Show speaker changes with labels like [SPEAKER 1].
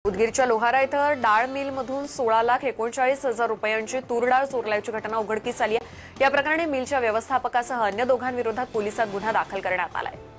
[SPEAKER 1] उदगीरच्या लोहारा इथं डाळ मिलमधून 16,39,000 रुपयांची तूर डाळ चोरल्याची घटना उघडकीस आली आहे। या प्रकरणी मिलच्या व्यवस्थापकासह अन्य दोघांविरोधात पोलिसात गुन्हा दाखल करण्यात आला आहे।